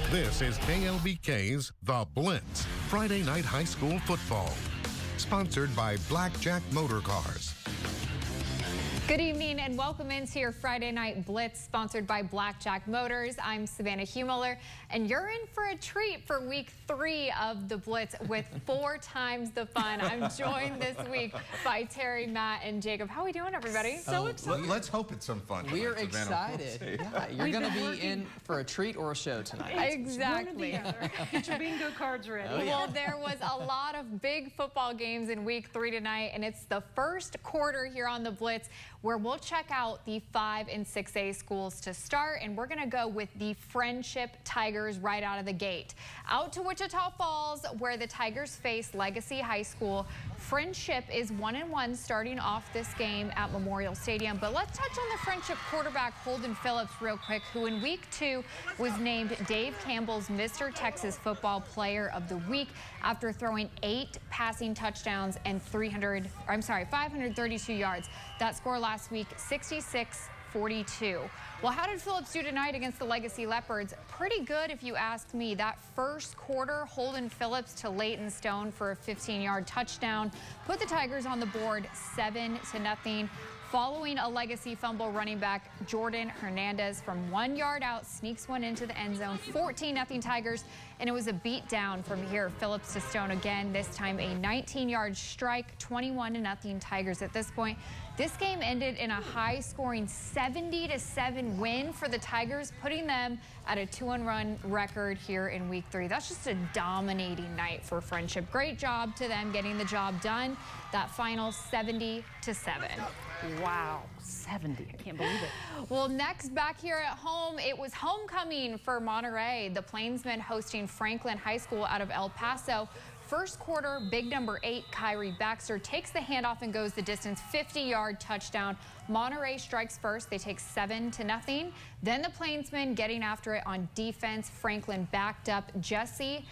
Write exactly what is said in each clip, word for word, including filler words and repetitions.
This is K L B K's The Blitz, Friday Night High School Football. Sponsored by Blackjack Motor Cars. Good evening and welcome into your Friday Night Blitz, sponsored by Blackjack Motors. I'm Savannah Huemiller, and you're in for a treat for week three of the Blitz with four times the fun. I'm joined this week by Terry, Matt, and Jacob. How are we doing, everybody? So oh, excited. Let's hope it's some fun. We're excited. Yeah, you're going to be working. in for a treat or a show tonight. Exactly. Get your bingo cards ready. Oh, yeah. Well, there was a lot of big football games in week three tonight, and it's the first quarter here on the Blitz where we'll check out the five and six A schools to start, and we're going to go with the Friendship Tigers right out of the gate. Out to Wichita Falls, where the Tigers face Legacy High School. Friendship is one and one starting off this game at Memorial Stadium. But let's touch on the Friendship quarterback Holden Phillips real quick, who in week two was named Dave Campbell's Mister Texas Football Player of the Week after throwing eight passing touchdowns and three hundred, I'm sorry, five hundred thirty-two yards. That score last week, sixty-six forty-two. Well, how did Phillips do tonight against the Legacy Leopards? Pretty good, if you ask me. That first quarter, Holden Phillips to Leighton Stone for a fifteen yard touchdown, put the Tigers on the board seven to nothing. Following a Legacy fumble, running back Jordan Hernandez from one yard out sneaks one into the end zone, fourteen nothing Tigers, and it was a beat down from here. Phillips to Stone again, this time a nineteen yard strike, twenty-one to nothing Tigers at this point. This game ended in a high-scoring seventy to seven win for the Tigers, putting them at a two and one record here in week three. That's just a dominating night for Friendship. Great job to them getting the job done. That final seventy to seven. Wow, seventy. I can't believe it. Well, next back here at home, it was homecoming for Monterey. The Plainsmen hosting Franklin High School out of El Paso. First quarter, big number eight, Kyrie Baxter takes the handoff and goes the distance, fifty yard touchdown. Monterey strikes first. They take seven to nothing. Then the Plainsmen getting after it on defense. Franklin backed up. Jesse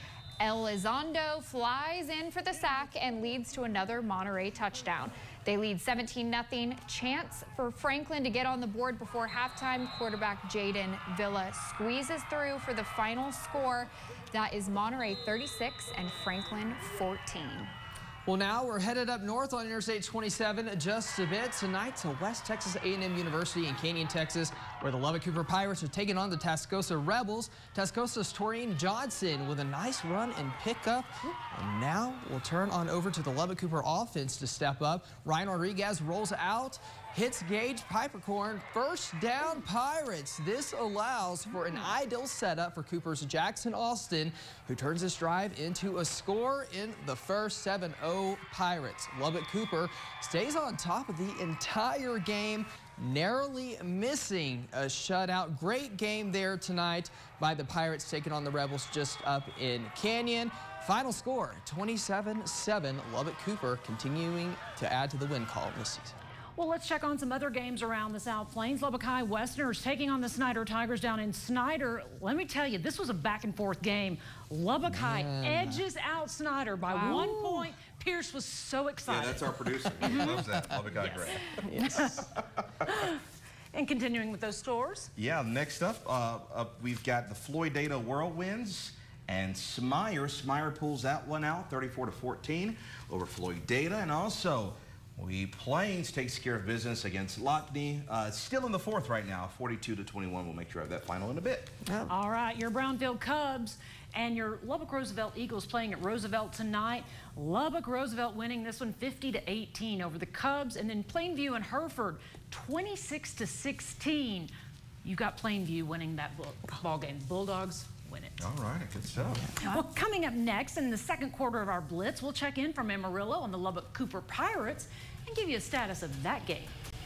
Elizondo flies in for the sack and leads to another Monterey touchdown. They lead seventeen nothing. Chance for Franklin to get on the board before halftime. Quarterback Jaden Villa squeezes through for the final score. That is Monterey thirty-six and Franklin fourteen. Well, now we're headed up north on Interstate twenty-seven just a bit tonight to West Texas A and M University in Canyon, Texas, where the Lubbock Cooper Pirates are taking on the Tascosa Rebels. Tascosa's Torian Johnson with a nice run and pickup. And now we'll turn on over to the Lubbock Cooper offense to step up. Ryan Rodriguez rolls out, hits Gage Pipercorn. First down, Pirates. This allows for an ideal setup for Cooper's Jackson Austin, who turns this drive into a score in the first. Seven oh Pirates. Lubbock Cooper stays on top of the entire game, narrowly missing a shutout. Great game there tonight by the Pirates, taking on the Rebels just up in Canyon. Final score, twenty-seven seven. Lubbock Cooper continuing to add to the win column this season. Well, let's check on some other games around the South Plains. Lubbock High Westerners taking on the Snyder Tigers down in Snyder. Let me tell you, this was a back and forth game. Lubbock High edges out Snyder by wow. one point. Pierce was so excited. Yeah, that's our producer. He loves that. Lubbock High great. Yes. And continuing with those scores. Yeah, next up, uh, up we've got the Floydada Whirlwinds and Smyre. Smyre pulls that one out, thirty-four to fourteen over Floydada, and also We Plains takes care of business against Lockney. Uh, still in the fourth right now, forty-two to twenty-one. We'll make sure I have that final in a bit. Oh. All right, your Brownfield Cubs and your Lubbock Roosevelt Eagles playing at Roosevelt tonight. Lubbock Roosevelt winning this one fifty to eighteen over the Cubs, and then Plainview and Hereford twenty-six to sixteen. You got Plainview winning that ball game. Bulldogs win it. All right, good stuff. Well, coming up next in the second quarter of our Blitz, we'll check in from Amarillo on the Lubbock Cooper Pirates and give you a status of that game.